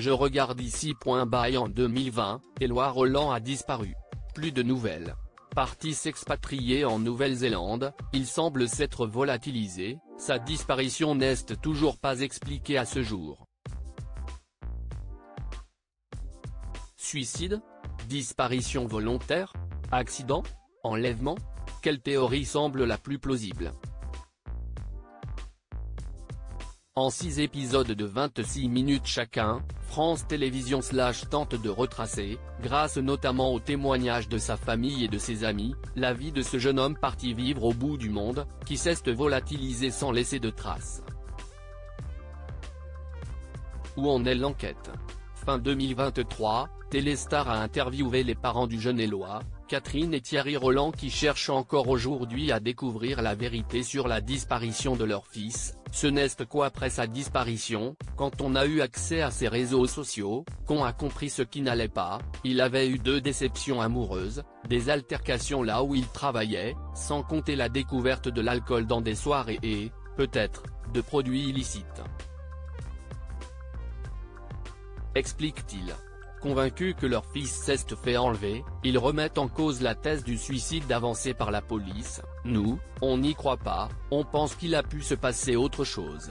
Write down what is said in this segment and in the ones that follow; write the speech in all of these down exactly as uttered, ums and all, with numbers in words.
Je regarde ici. Bail en deux mille vingt, Éloi Roland a disparu. Plus de nouvelles. Parti s'expatrier en Nouvelle-Zélande, il semble s'être volatilisé, sa disparition n'est toujours pas expliquée à ce jour. Suicide? Disparition volontaire? Accident? Enlèvement? Quelle théorie semble la plus plausible? En six épisodes de vingt-six minutes chacun, France Télévisions slash tente de retracer, grâce notamment aux témoignages de sa famille et de ses amis, la vie de ce jeune homme parti vivre au bout du monde, qui s'est volatilisé sans laisser de traces. Où en est l'enquête? Fin deux mille vingt-trois, Téléstar a interviewé les parents du jeune Éloi, Catherine et Thierry Roland, qui cherchent encore aujourd'hui à découvrir la vérité sur la disparition de leur fils. Ce n'est qu'après sa disparition, quand on a eu accès à ses réseaux sociaux, qu'on a compris ce qui n'allait pas. Il avait eu deux déceptions amoureuses, des altercations là où il travaillait, sans compter la découverte de l'alcool dans des soirées et, peut-être, de produits illicites. Explique-t-il. Convaincus que leur fils s'est fait enlever, ils remettent en cause la thèse du suicide avancée par la police. Nous, on n'y croit pas, on pense qu'il a pu se passer autre chose.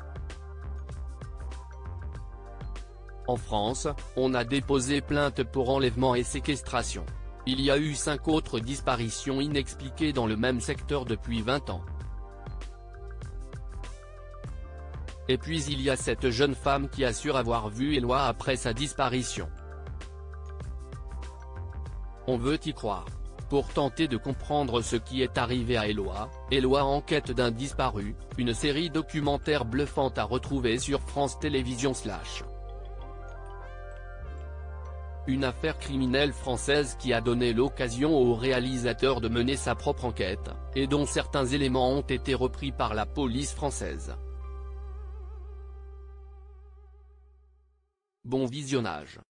En France, on a déposé plainte pour enlèvement et séquestration. Il y a eu cinq autres disparitions inexpliquées dans le même secteur depuis vingt ans. Et puis il y a cette jeune femme qui assure avoir vu Éloi après sa disparition. On veut y croire. Pour tenter de comprendre ce qui est arrivé à Éloi, Éloi enquête d'un disparu, une série documentaire bluffante à retrouver sur France Télévisions slash. Une affaire criminelle française qui a donné l'occasion au réalisateur de mener sa propre enquête, et dont certains éléments ont été repris par la police française. Bon visionnage.